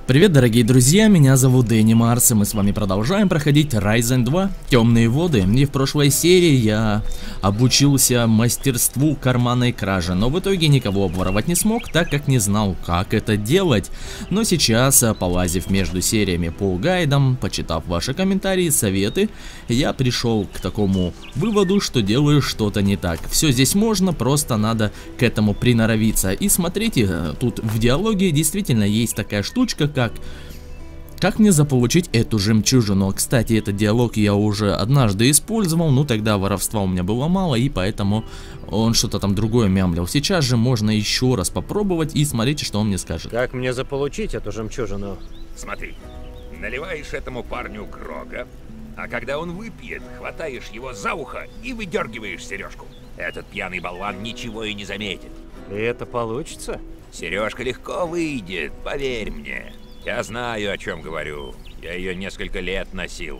Привет, дорогие друзья, меня зовут Дэнни Марс, и мы с вами продолжаем проходить Ryzen 2 Темные воды. И в прошлой серии я обучился мастерству карманной кражи, но в итоге никого обворовать не смог, так как не знал, как это делать. Но сейчас, полазив между сериями по гайдам, почитав ваши комментарии, советы, я пришел к такому выводу, что делаю что-то не так. Все здесь можно, просто надо к этому приноровиться. И смотрите, тут в диалоге действительно есть такая штучка, как мне заполучить эту жемчужину. Кстати, этот диалог я уже однажды использовал, но тогда воровства у меня было мало, и поэтому он что-то там другое мямлил. Сейчас же можно еще раз попробовать, и смотрите, что он мне скажет. Как мне заполучить эту жемчужину? Смотри, наливаешь этому парню Грога, а когда он выпьет, хватаешь его за ухо и выдергиваешь сережку. Этот пьяный болван ничего и не заметит. И это получится? Сережка легко выйдет, поверь мне. Я знаю, о чем говорю. Я ее несколько лет носил.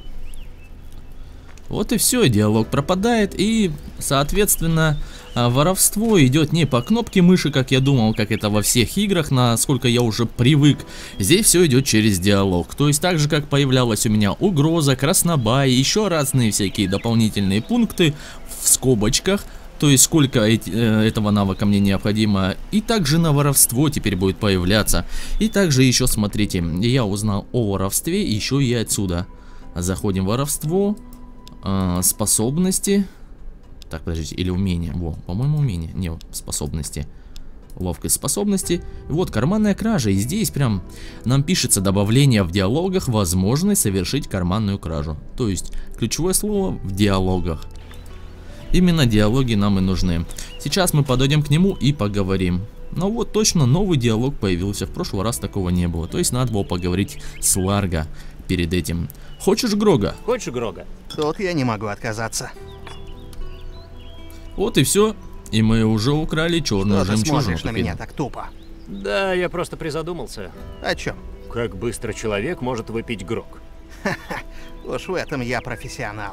Вот и все, диалог пропадает, и, соответственно, воровство идет не по кнопке мыши, как я думал, как это во всех играх, насколько я уже привык. Здесь все идет через диалог. То есть так же, как появлялась у меня угроза, краснобай, еще разные всякие дополнительные пункты в скобочках. То есть сколько этого навыка мне необходимо. И также на воровство теперь будет появляться. И также еще, смотрите, я узнал о воровстве еще и отсюда. Заходим в воровство. Способности. Так, подождите, или умение. Во, по-моему, умение. Не, способности. Ловкость, способности. Вот, карманная кража. И здесь прям нам пишется добавление в диалогах возможность совершить карманную кражу. То есть ключевое слово в диалогах. Именно диалоги нам и нужны. Сейчас мы подойдем к нему и поговорим. Но вот точно новый диалог появился. В прошлый раз такого не было. То есть надо было поговорить с Ларго перед этим. Хочешь Грога? Хочешь Грога? Тут я не могу отказаться. Вот и все. И мы уже украли черную Что ты жемчужину. смотришь на меня так тупо? Да, я просто призадумался. О чем? Как быстро человек может выпить Грог? Ха-ха, уж в этом я профессионал.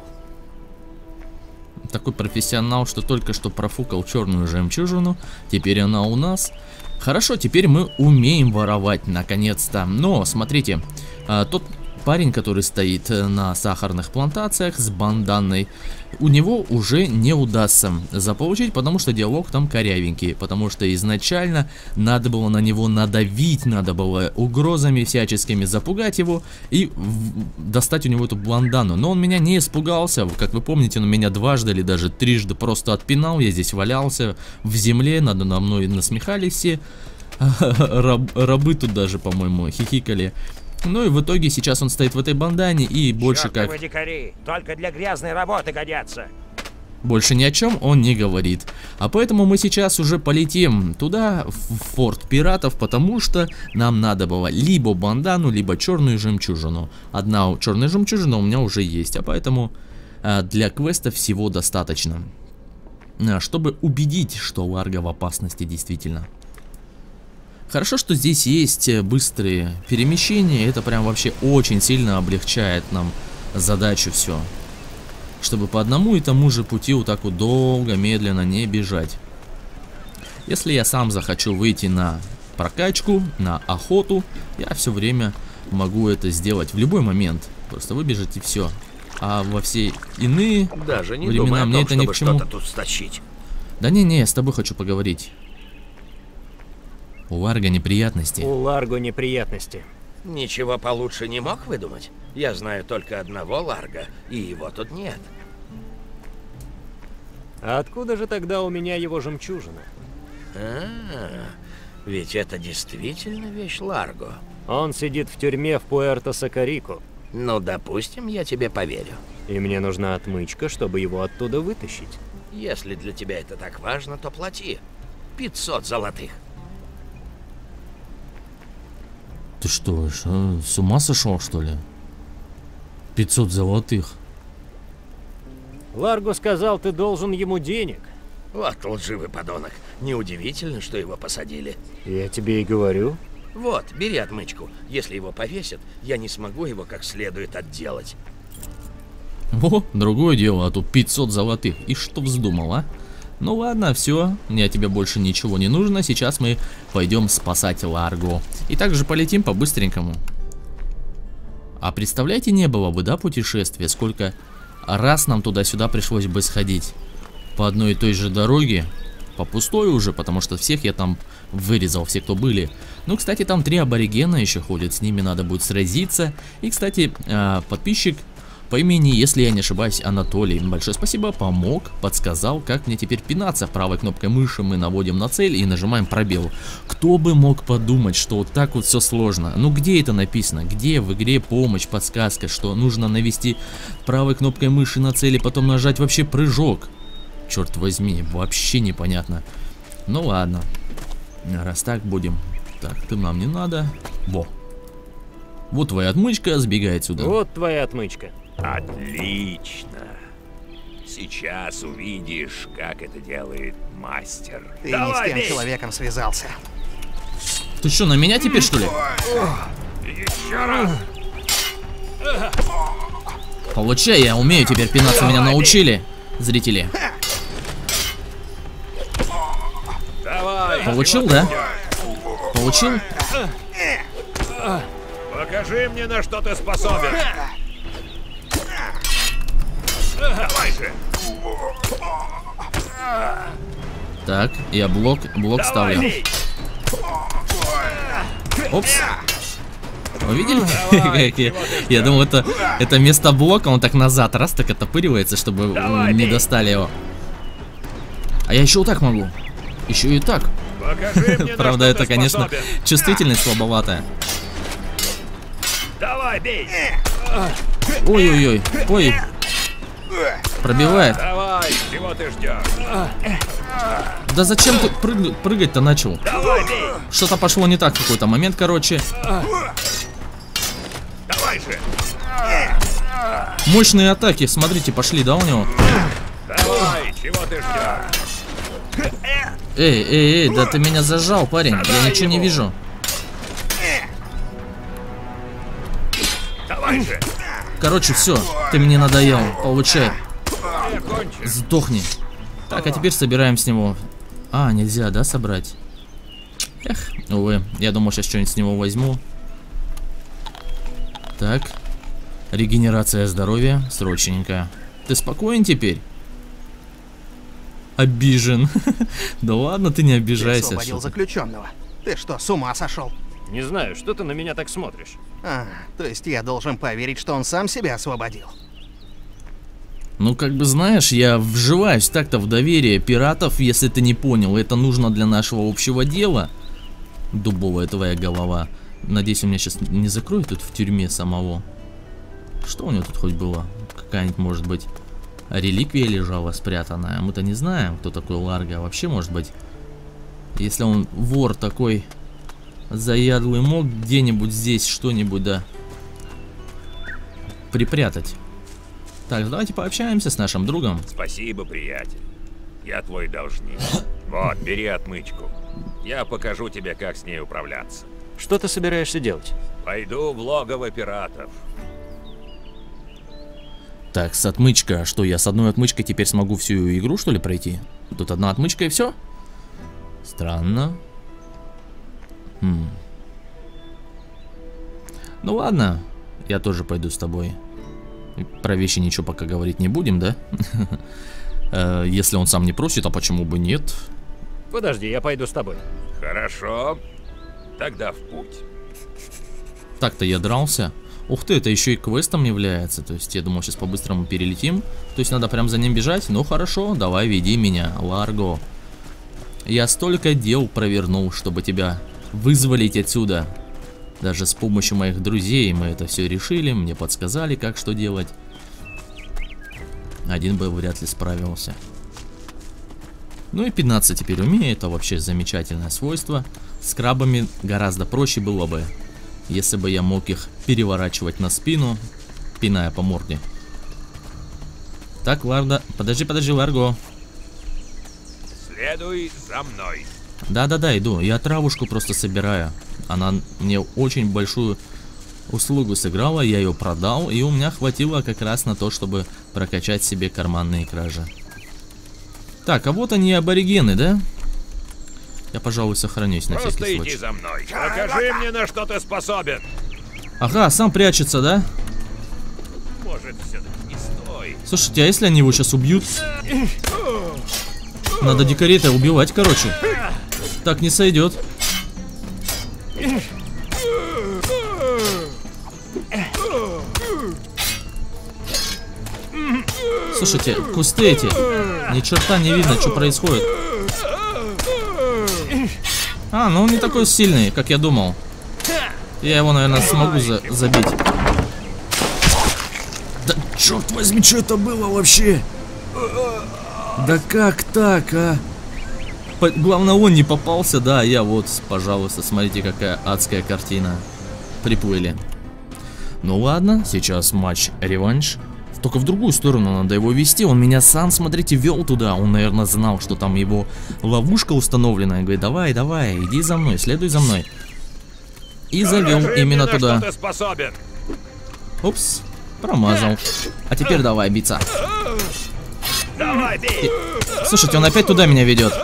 Такой профессионал, что только что профукал черную жемчужину. Теперь она у нас. Хорошо, теперь мы умеем воровать, наконец-то. Но, смотрите, тот парень, который стоит на сахарных плантациях с банданой, у него уже не удастся заполучить, потому что диалог там корявенький. Потому что изначально надо было на него надавить, надо было угрозами всяческими запугать его и достать у него эту бандану. Но он меня не испугался, как вы помните, он меня дважды или даже трижды просто отпинал. Я здесь валялся в земле, надо мной насмехались все. Рабы тут даже, по-моему, хихикали. Ну и в итоге сейчас он стоит в этой бандане и больше как... Чёртовы дикари, только для грязной работы годятся. Больше ни о чем он не говорит. А поэтому мы сейчас уже полетим туда, в форт пиратов, потому что нам надо было либо бандану, либо черную жемчужину. Одна черная жемчужина у меня уже есть, а поэтому для квеста всего достаточно. Чтобы убедить, что Ларго в опасности действительно. Хорошо, что здесь есть быстрые перемещения, это прям вообще очень сильно облегчает нам задачу все. Чтобы по одному и тому же пути вот так вот долго, медленно не бежать. Если я сам захочу выйти на прокачку, на охоту, я все время могу это сделать в любой момент. Просто выбежать и все. А во все иные Даже не времена думай о том, мне это ни чтобы к чему. что-то тут стащить. Да не, я с тобой хочу поговорить. У Ларго неприятности. У Ларго неприятности. Ничего получше не мог выдумать? Я знаю только одного Ларго, и его тут нет. А откуда же тогда у меня его жемчужина? Ведь это действительно вещь Ларго. Он сидит в тюрьме в Пуэрто-Сакарико. Ну, допустим, я тебе поверю. И мне нужна отмычка, чтобы его оттуда вытащить. Если для тебя это так важно, то плати. 500 золотых. Ты что, с ума сошел, что ли? 500 золотых. Ларго сказал, ты должен ему денег. Вот лживый подонок. Неудивительно, что его посадили. Я тебе и говорю. Вот, бери отмычку. Если его повесят, я не смогу его как следует отделать. О, другое дело, а тут 500 золотых. И что вздумал, а? Ну ладно, все, мне от тебя больше ничего не нужно. Сейчас мы пойдем спасать Ларго. И также полетим по-быстренькому. А представляете, не было бы, да, путешествия? Сколько раз нам туда-сюда пришлось бы сходить. По одной и той же дороге. По пустой уже, потому что всех я там вырезал, все, кто были. Ну, кстати, там 3 аборигена еще ходят, с ними надо будет сразиться. И, кстати, подписчик по имени, если я не ошибаюсь, Анатолий, большое спасибо, помог, подсказал, как мне теперь пинаться. Правой кнопкой мыши мы наводим на цель и нажимаем пробел. Кто бы мог подумать, что вот так вот все сложно? Ну, где это написано? Где в игре помощь, подсказка, что нужно навести правой кнопкой мыши на цель и потом нажать вообще прыжок? Черт возьми, вообще непонятно. Ну ладно, раз так будем. Так, ты нам не надо. Во. Вот твоя отмычка, сбегай отсюда. Вот твоя отмычка. Отлично. Сейчас увидишь, как это делает мастер. Ты не с тем человеком связался. Ты что, на меня теперь, что ли? Еще раз. Получай, я умею теперь пинаться, меня научили, зрители. Давай. Получил, да? Получил? Покажи мне, на что ты способен. Давай же. Так, я блок ставлю. Опс. Вы видели? Я думал, это место блока, он так назад раз так отопыривается, чтобы не достали его. А я еще вот так могу. Еще и так. Правда, это, конечно, чувствительность слабоватая. Давай, бей. Ой-ой-ой. Ой. Пробивает. Давай, чего ты ждешь? Да зачем ты прыгать-то начал? Давай, бей. Что-то пошло не так в какой-то момент, короче. Давай же. Мощные атаки, смотрите, пошли, да, у него? Давай, чего ты ждешь? Эй, да ты меня зажал, парень. Я ничего не вижу. Давай же. Короче, все, ты мне надоел. Получай. Я кончил. Сдохни. Так, а теперь собираем с него. А, нельзя, да, собрать? Эх, увы. Я думал, сейчас что-нибудь с него возьму. Так. Регенерация здоровья. Срочненько. Ты спокоен теперь? Обижен. Да ладно, ты не Ты обижайся. освободил заключенного. Ты что, с ума сошел? Не знаю, что ты на меня так смотришь. А, то есть я должен поверить, что он сам себя освободил. Ну, как бы знаешь, я вживаюсь так-то в доверие пиратов, если ты не понял. Это нужно для нашего общего дела. Дубовая твоя голова. Надеюсь, он меня сейчас не закроет тут в тюрьме самого. Что у него тут хоть было? Какая-нибудь, может быть, реликвия лежала спрятанная. Мы-то не знаем, кто такой Ларго. Вообще, может быть, если он вор такой заядлый, мог где-нибудь здесь что-нибудь, да, припрятать. Так, давайте пообщаемся с нашим другом. Спасибо, приятель. Я твой должник. Вот, бери отмычку. Я покажу тебе, как с ней управляться. Что ты собираешься делать? Пойду в логово пиратов. Так, с отмычка. Что, я с одной отмычкой теперь смогу всю игру, что ли, пройти? Тут одна отмычка и все? Странно. Ну ладно, я тоже пойду с тобой. Про вещи ничего пока говорить не будем, да? Если он сам не просит, а почему бы нет? Подожди, я пойду с тобой. Хорошо. Тогда в путь. Так-то я дрался. Ух ты, это еще и квестом является. То есть я думал, сейчас по-быстрому перелетим. То есть надо прям за ним бежать. Ну хорошо, давай, веди меня, Ларго. Я столько дел провернул, чтобы тебя вызволить отсюда. Даже с помощью моих друзей мы это все решили. Мне подсказали, как что делать. Один бы вряд ли справился. Ну и 15 теперь умеет. Это вообще замечательное свойство. С крабами гораздо проще было бы, если бы я мог их переворачивать на спину, пиная по морде. Так, ладно. Подожди, Ларго. Следуй за мной. Да-да-да, иду. Я травушку просто собираю. Она мне очень большую услугу сыграла. Я ее продал, и у меня хватило как раз на то, чтобы прокачать себе карманные кражи. Так, а вот они аборигены, да? Я, пожалуй, сохранюсь на Просто всякий иди случай. за мной. Покажи мне, на что ты способен. Ага, сам прячется, да? Может, все-таки не стоит. Слушайте, а если они его сейчас убьют? Надо дикарей-то убивать, короче. Так не сойдет. Слушайте, кусты эти. Ни черта не видно, что происходит. А, ну он не такой сильный, как я думал. Я его, наверное, смогу забить. Да черт возьми, что это было вообще? Да как так, а? Главное, он не попался, да, я вот, пожалуйста, смотрите, какая адская картина. Приплыли. Ну ладно, сейчас матч-реванш. Только в другую сторону надо его вести. Он меня сам, смотрите, вел туда. Он, наверное, знал, что там его ловушка установлена. И говорит, давай, давай, иди за мной, следуй за мной. И завел именно туда. Упс, промазал. А теперь давай биться. Слушайте, он опять туда меня ведет.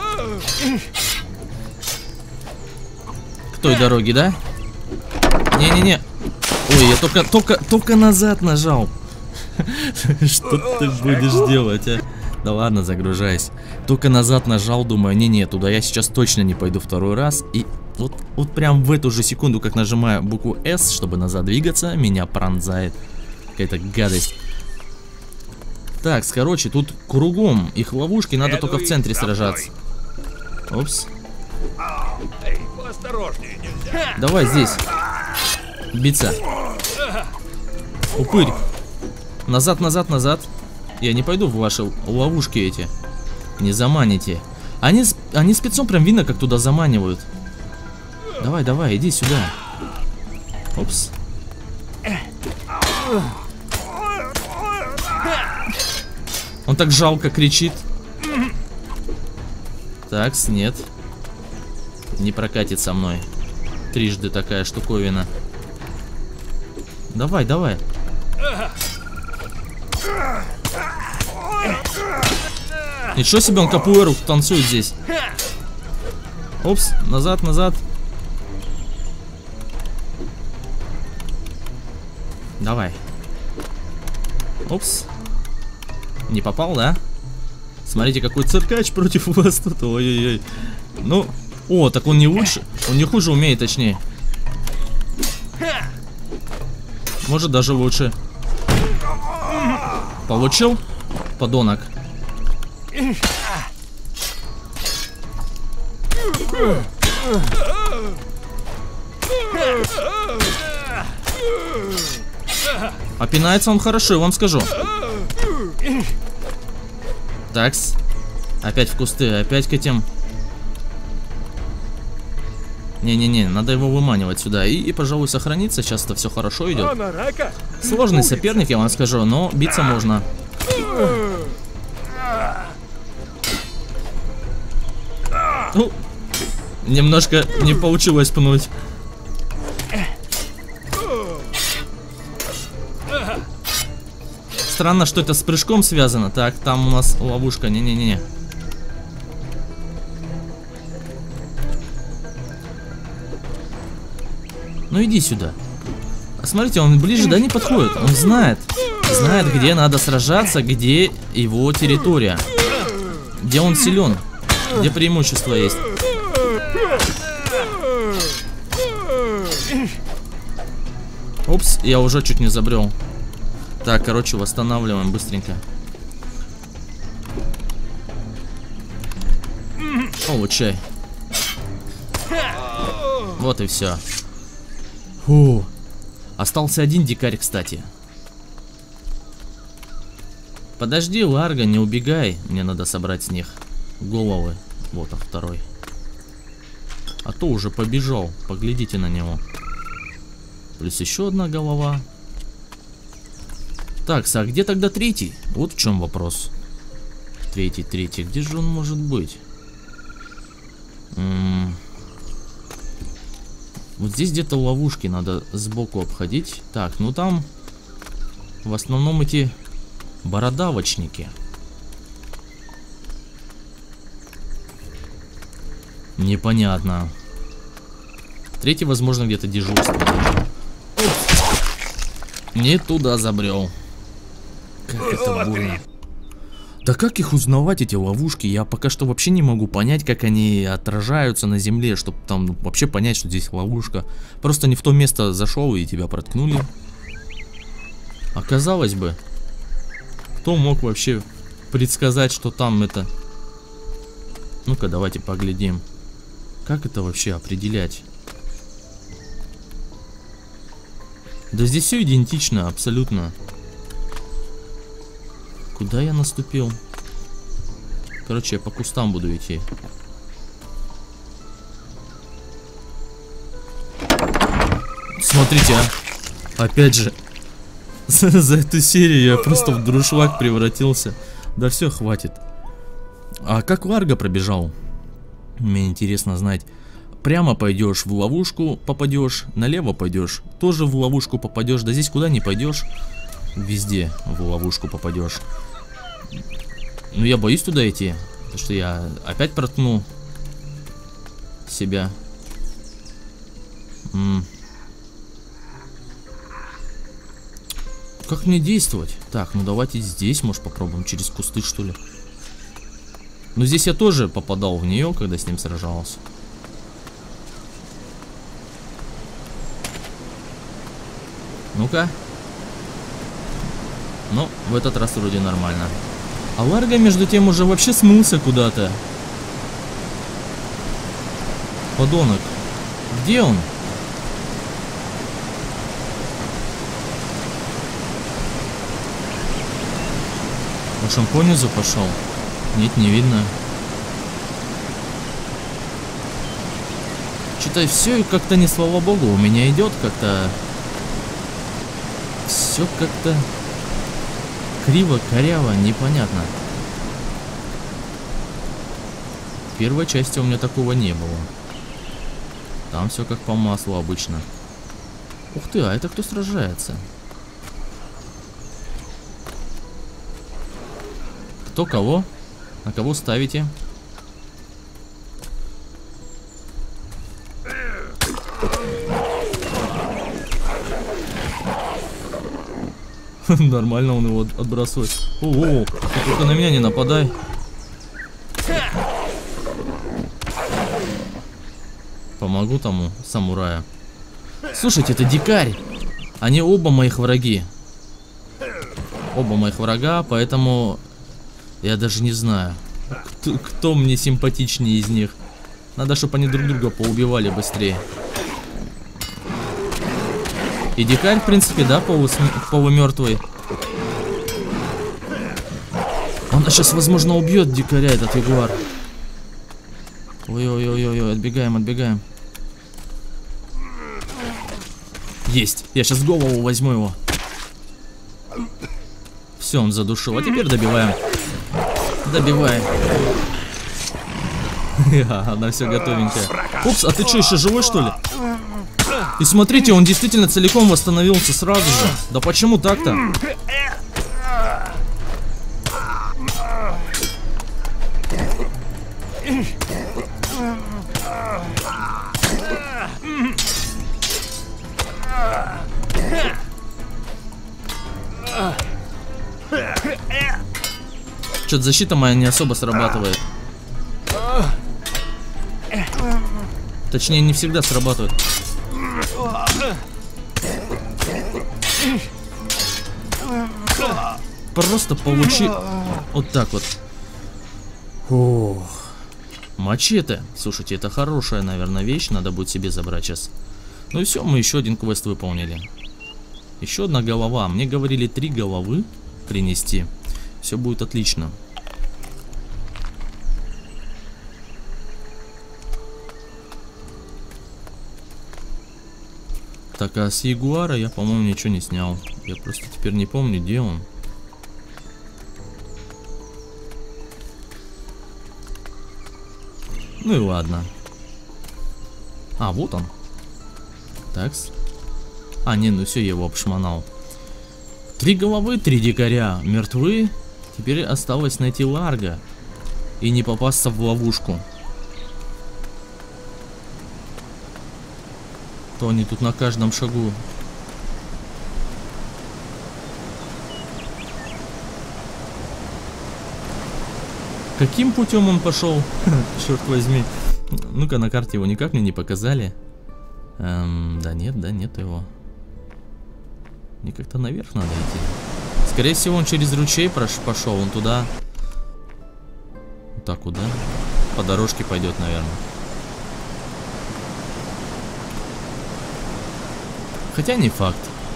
К той дороге, да? Не-не-не. Ой, я только назад нажал. Что ты будешь делать, а? Да ладно, загружайся. Только назад нажал, думаю, не-не, туда я сейчас точно не пойду второй раз. И вот прям в эту же секунду, как нажимаю букву S, чтобы назад двигаться, меня пронзает какая-то гадость. Так, короче, тут кругом их ловушки, надо только в центре сражаться. Опс. Давай здесь. Биться. Упырь. Назад, назад, назад. Я не пойду в ваши ловушки эти. Не заманите. Они спецом прям видно, как туда заманивают. Давай, давай, иди сюда. Опс. Он так жалко кричит. Такс, нет. Не прокатит со мной. Трижды такая штуковина. Давай, давай. Ничего себе, он капуэру танцует здесь. Опс, назад, назад. Давай. Опс. Не попал, да? Смотрите, какой циркач против вас тут. Ой-ой-ой. Ну, о, так он не лучше. Он не хуже умеет, точнее. Может, даже лучше. Получил? Подонок. А пинается он хорошо, я вам скажу. Такс. Опять в кусты, опять к этим. Не-не-не, надо его выманивать сюда. И, пожалуй, сохраниться. Сейчас-то все хорошо идет. Сложный соперник, я вам скажу, но биться можно. Ну, немножко не получилось пнуть. Странно, что это с прыжком связано. Так, там у нас ловушка. Не-не-не. Ну иди сюда. А смотрите, он ближе, да, не подходит. Он знает, где надо сражаться, где его территория, где он силен, где преимущество есть. Упс, я уже чуть не забрел. Так, короче, восстанавливаем быстренько. Получай. Вот и все. Фу. Остался один дикарь, кстати. Подожди, Ларго, не убегай. Мне надо собрать с них головы. Вот он, второй. А то уже побежал. Поглядите на него. Плюс еще одна голова. Так, а где тогда третий? Вот в чем вопрос. Третий. Где же он может быть? Вот здесь где-то ловушки надо сбоку обходить. Так, ну там в основном эти бородавочники. Непонятно. Третий, возможно, где-то дежурство. Не туда забрел. Как это больно. Да как их узнавать, эти ловушки? Я пока что вообще не могу понять, как они отражаются на земле, чтобы там вообще понять, что здесь ловушка. Просто не в то место зашел и тебя проткнули. Оказалось бы, кто мог вообще предсказать, что там это... Ну-ка, давайте поглядим. Как это вообще определять? Да здесь все идентично, абсолютно. Куда я наступил? Короче, я по кустам буду идти. Смотрите, а. Опять же. За эту серию я просто в друшлаг превратился. Да все, хватит. А как Ларго пробежал? Мне интересно знать. Прямо пойдешь, в ловушку попадешь, налево пойдешь, тоже в ловушку попадешь. Да здесь куда не пойдешь, везде в ловушку попадешь. Ну я боюсь туда идти, потому что я опять проткну себя. Как мне действовать? Так, ну давайте здесь, может, попробуем через кусты, что ли. Но здесь я тоже попадал в нее, когда с ним сражался. Ну-ка. Ну, в этот раз вроде нормально. А Ларго, между тем, уже вообще смылся куда-то. Подонок. Где он? Может, он понизу пошел? Нет, не видно. Что-то все как-то не слава богу у меня идет как-то. Все как-то криво, коряво, непонятно. В первой части у меня такого не было. Там все как по маслу обычно. Ух ты, а это кто сражается? Кто кого? На кого ставите? Нормально он его отбрасывает. О, ты только на меня не нападай. Помогу тому самураю. Слушайте, это дикарь. Они оба моих враги. Оба моих врага, поэтому я даже не знаю, кто мне симпатичнее из них. Надо, чтобы они друг друга поубивали быстрее. И дикарь, в принципе, да, полумертвый. Он сейчас, возможно, убьет дикаря, этот ягуар. Ой-ой-ой-ой, отбегаем, отбегаем. Есть, я сейчас голову возьму его. Все, он задушил, а теперь добиваем. Добиваем. Она все готовенькая. Упс, а ты что, еще живой, что ли? И смотрите, он действительно целиком восстановился сразу же. Да почему так-то? Что-то защита моя не особо срабатывает. Точнее, не всегда срабатывает. Просто получи... Вот так вот. Ох. Мачете. Слушайте, это хорошая, наверное, вещь. Надо будет себе забрать сейчас. Ну и все, мы еще один квест выполнили. Еще одна голова. Мне говорили 3 головы принести. Все будет отлично. Так, а с ягуара я, по-моему, ничего не снял. Я просто теперь не помню, где он. Ну и ладно. А, вот он. Такс. А, не, ну все, я его обшмонал. 3 головы, 3 дикаря мертвы. Теперь осталось найти Ларго и не попасться в ловушку. То они тут на каждом шагу. Каким путем он пошел? Черт возьми. Ну-ка, на карте его никак мне не показали. Да нет его. Мне как-то наверх надо идти. Скорее всего, он через ручей пошел. Он туда. Так, куда? По дорожке пойдет, наверное. Хотя не факт.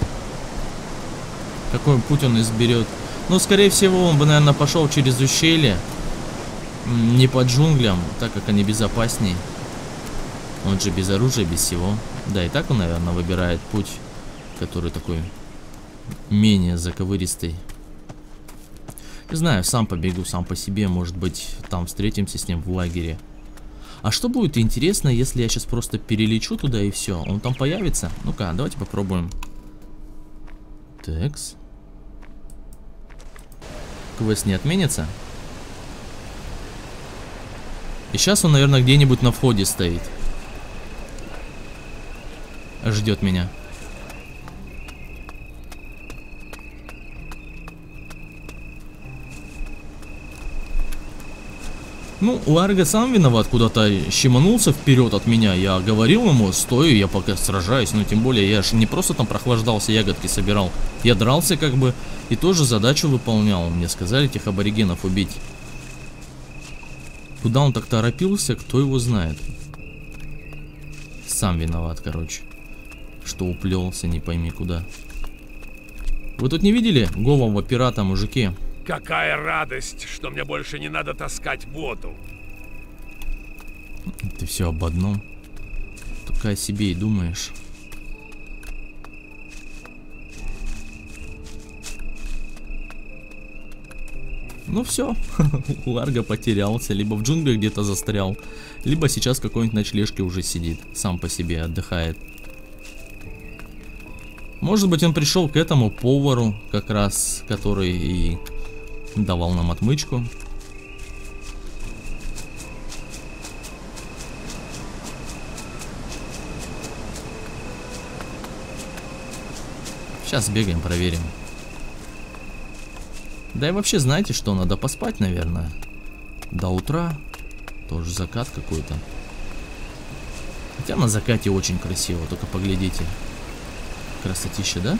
Какой путь он изберет. Ну, скорее всего, он бы, наверное, пошел через ущелье. Не по джунглям, так как они безопаснее. Он же без оружия, без всего. Да, и так он, наверное, выбирает путь, который такой менее заковыристый. Не знаю, сам побегу, сам по себе. Может быть, там встретимся с ним в лагере. А что будет интересно, если я сейчас просто перелечу туда и все? Он там появится? Ну-ка, давайте попробуем. Такс. Квест не отменится? И сейчас он, наверное, где-нибудь на входе стоит. Ждет меня. Ну, Ларго сам виноват, куда-то щеманулся вперед от меня. Я говорил ему, стой, я пока сражаюсь. Но тем более, я же не просто там прохлаждался, ягодки собирал. Я дрался как бы и тоже задачу выполнял. Мне сказали этих аборигенов убить. Куда он так торопился, кто его знает. Сам виноват, короче. Что уплелся, не пойми куда. Вы тут не видели голого пирата, мужики? Какая радость, что мне больше не надо таскать воду. Ты все об одном. Только о себе и думаешь. Ну все, Ларго потерялся, либо в джунглях где-то застрял, либо сейчас в какой-нибудь ночлежке уже сидит, сам по себе отдыхает. Может быть, он пришел к этому повару, как раз, который и давал нам отмычку. Сейчас бегаем, проверим. Да и вообще, знаете что, надо поспать, наверное. До утра. Тоже закат какой-то. Хотя на закате очень красиво, только поглядите. Красотища, да?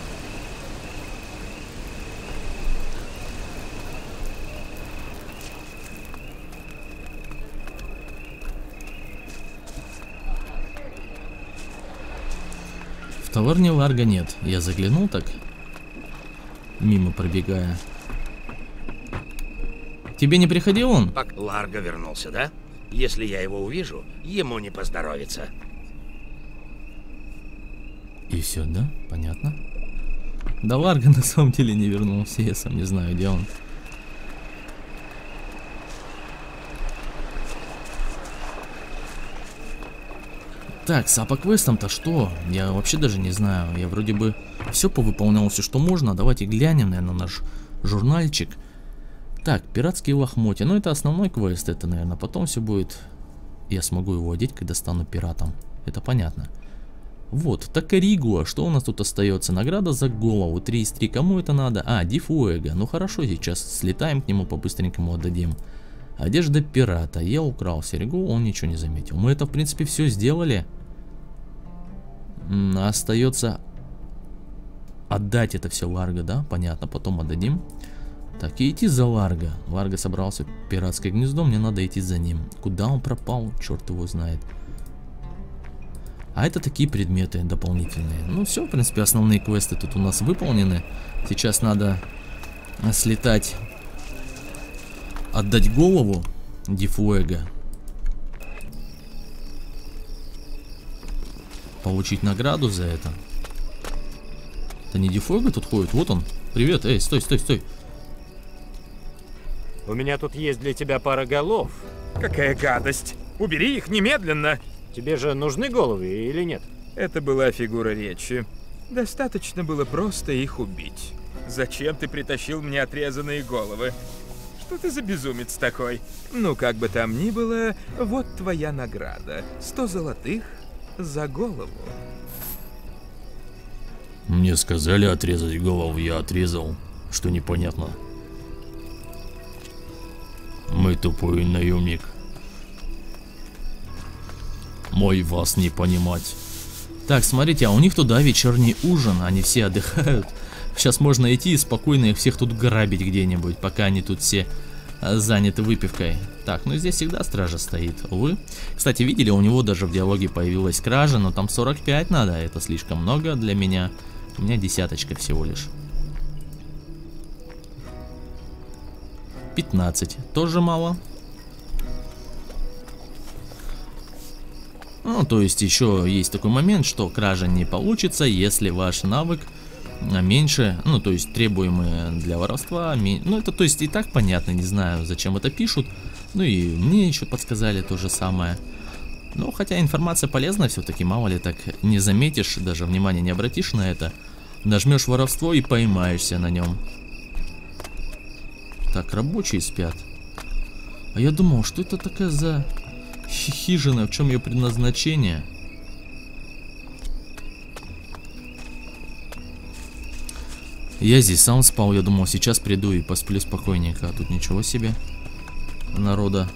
В таверне Ларго нет. Я заглянул так, мимо пробегая. Тебе не приходил он? Ларго вернулся, да? Если я его увижу, ему не поздоровится. И все, да? Понятно. Да Ларго на самом деле не вернулся, я сам не знаю, где он. Так, а по квестам-то что? Я вообще даже не знаю. Я вроде бы все повыполнял, все что можно. Давайте глянем, наверное, наш журнальчик. Так, пиратские лохмотья. Ну, это основной квест. Это, наверное, потом все будет. Я смогу его одеть, когда стану пиратом. Это понятно. Вот, Такаригуа. Что у нас тут остается? Награда за голову. 3 из 3. Кому это надо? А, Дифуэго. Ну, хорошо, сейчас слетаем к нему, по-быстренькому отдадим. Одежда пирата. Я украл серьгу, он ничего не заметил. Мы это, в принципе, все сделали. Остается отдать это все Ларго, да? Понятно, потом отдадим. Так, и идти за Ларго. Ларго собрался в пиратское гнездо, мне надо идти за ним. Куда он пропал, черт его знает. А это такие предметы дополнительные. Ну все, в принципе, основные квесты тут у нас выполнены. Сейчас надо слетать, отдать голову Дифуэго. Получить награду за это. Это не Дифуэго тут ходит, вот он. Привет, эй, стой, стой, стой. У меня тут есть для тебя пара голов. Какая гадость! Убери их немедленно! Тебе же нужны головы или нет? Это была фигура речи. Достаточно было просто их убить. Зачем ты притащил мне отрезанные головы? Что ты за безумец такой? Ну, как бы там ни было, вот твоя награда. 100 золотых за голову. Мне сказали отрезать голову, я отрезал. Что непонятно. Мы тупой наемник. Мой вас не понимать. Так, смотрите, а у них туда вечерний ужин, они все отдыхают. Сейчас можно идти и спокойно их всех тут грабить где-нибудь, пока они тут все заняты выпивкой. Так, ну здесь всегда стража стоит, увы. Кстати, видели, у него даже в диалоге появилась кража, но там 45 надо, это слишком много для меня. У меня 10 всего лишь. 15, тоже мало. Ну, то есть еще есть такой момент, что кража не получится, если ваш навык меньше, ну, то есть требуемые для воровства, ну, это, то есть и так понятно, не знаю, зачем это пишут, ну, и мне еще подсказали то же самое. Ну, хотя информация полезна все-таки, мало ли так не заметишь, даже внимания не обратишь на это, нажмешь воровство и поймаешься на нем. Так, рабочие спят. А я думал, что это такая за хижина, в чем ее предназначение? Я здесь сам спал, я думал, сейчас приду и посплю спокойненько, а тут ничего себе народа.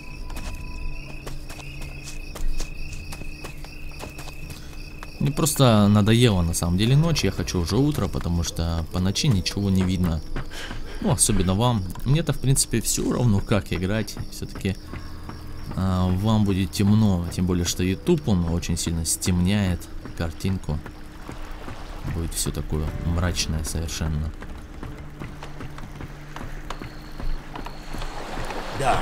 Мне просто надоело на самом деле ночь, я хочу уже утро, потому что по ночи ничего не видно. Ну, особенно вам. Мне-то, в принципе, все равно, как играть. Все-таки вам будет темно. Тем более, что YouTube, он очень сильно стемняет картинку. Будет все такое мрачное совершенно. Да.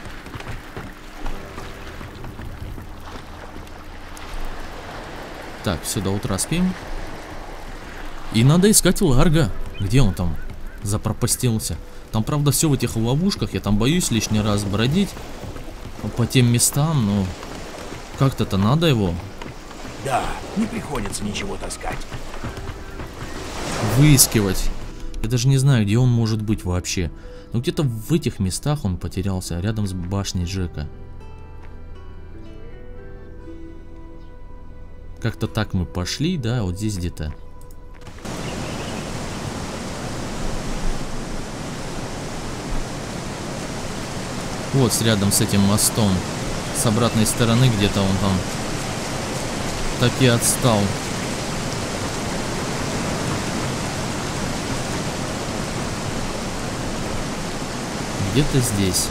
Так, все, до утра спим. И надо искать Ларго. Где он там запропастился? Там, правда, все в этих ловушках. Я там боюсь лишний раз бродить по тем местам, но как-то-то надо его. Да, не приходится ничего таскать. Выискивать. Я даже не знаю, где он может быть вообще. Но где-то в этих местах он потерялся, рядом с башней Джека. Как-то так мы пошли, да, вот здесь где-то. Вот рядом с этим мостом. С обратной стороны где-то он там так и отстал. Где-то здесь.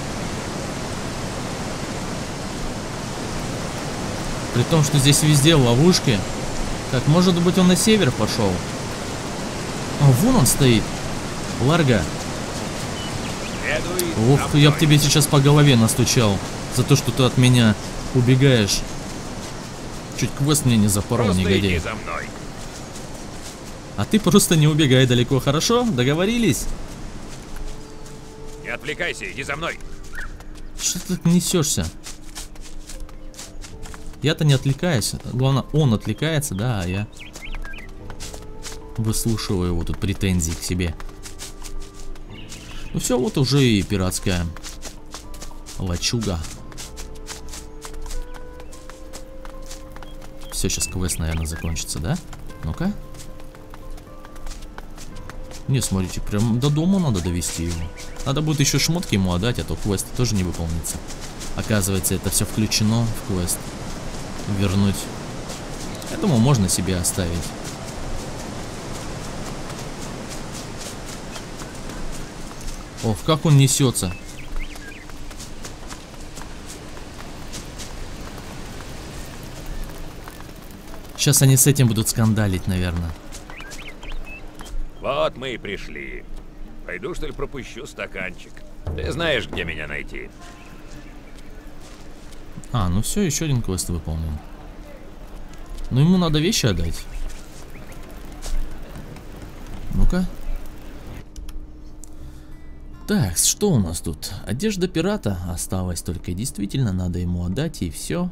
При том, что здесь везде ловушки. Так, может быть, он на север пошел? А, вон он стоит. Ларго. Ох, я б тебе сейчас по голове настучал. За то, что ты от меня убегаешь. Чуть квест мне не запорол, негодяй. А ты просто не убегай далеко, хорошо? Договорились? Не отвлекайся, иди за мной. Что ты так несешься? Я-то не отвлекаюсь. Главное, он отвлекается, да, а я выслушиваю его тут претензии к себе. Ну все, вот уже и пиратская лачуга. Все, сейчас квест, наверное, закончится, да? Ну-ка. Не, смотрите, прям до дома надо довести его. Надо будет еще шмотки ему отдать, а то квест тоже не выполнится. Оказывается, это все включено в квест. Вернуть. Я думаю, можно себе оставить. Ох, как он несется. Сейчас они с этим будут скандалить, наверное. Вот мы и пришли. Пойду, что ли, пропущу стаканчик. Ты знаешь, где меня найти. А, ну все, еще один квест выполнен. Но ему надо вещи отдать. Ну-ка. Так, что у нас тут? Одежда пирата осталась только. Действительно, надо ему отдать, и все.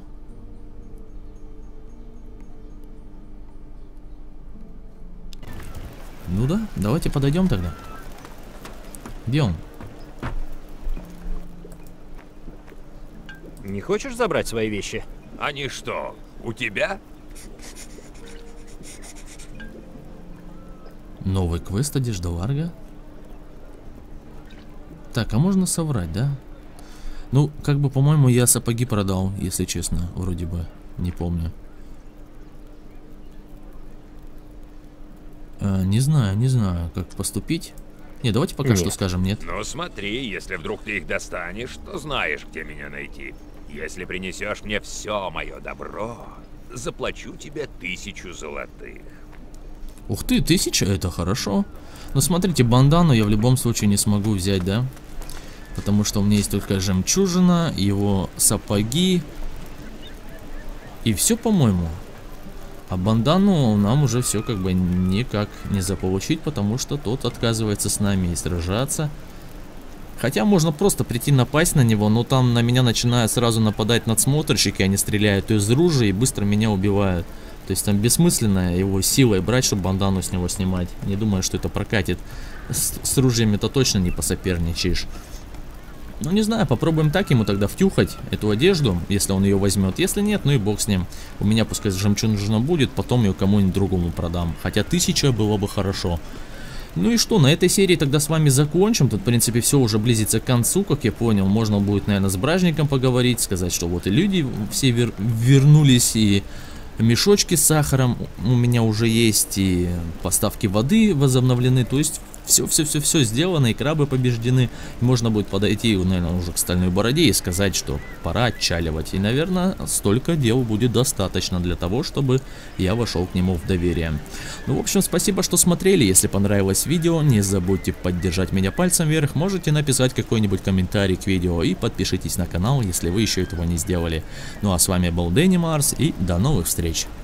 Ну да, давайте подойдем тогда. Где он? Не хочешь забрать свои вещи? Они что, у тебя? Новый квест, одежда Ларга. Так, а можно соврать, да? Ну, как бы, по-моему, я сапоги продал, если честно, вроде бы, не помню. Не знаю, как поступить. Не, давайте пока что скажем нет. Ну смотри, если вдруг ты их достанешь, то знаешь, где меня найти. Если принесешь мне все мое добро, заплачу тебе 1000 золотых. Ух ты, 1000, это хорошо. Но смотрите, бандану я в любом случае не смогу взять, да? Потому что у меня есть только жемчужина, его сапоги. И все, по-моему. А бандану нам уже все как бы никак не заполучить, потому что тот отказывается с нами и сражаться. Хотя можно просто прийти напасть на него, но там на меня начинают сразу нападать надсмотрщики, они стреляют из ружья и быстро меня убивают. То есть там бессмысленно его силой брать, чтобы бандану с него снимать. Не думаю, что это прокатит. С ружьями-то точно не посоперничаешь. Ну не знаю, попробуем так ему тогда втюхать эту одежду, если он ее возьмет. Если нет, ну и бог с ним. У меня пускай жемчужина будет, потом ее кому-нибудь другому продам. Хотя 1000 было бы хорошо. Ну и что, на этой серии тогда с вами закончим. Тут в принципе все уже близится к концу, как я понял. Можно будет, наверное, с бражником поговорить, сказать, что вот и люди все вернулись, и мешочки с сахаром у меня уже есть, и поставки воды возобновлены. То есть все сделано, и крабы побеждены. Можно будет подойти, наверное, уже к Стальной Бороде и сказать, что пора отчаливать. И, наверное, столько дел будет достаточно для того, чтобы я вошел к нему в доверие. Ну, в общем, спасибо, что смотрели. Если понравилось видео, не забудьте поддержать меня пальцем вверх. Можете написать какой-нибудь комментарий к видео и подпишитесь на канал, если вы еще этого не сделали. Ну, а с вами был Дэнни Марс, и до новых встреч.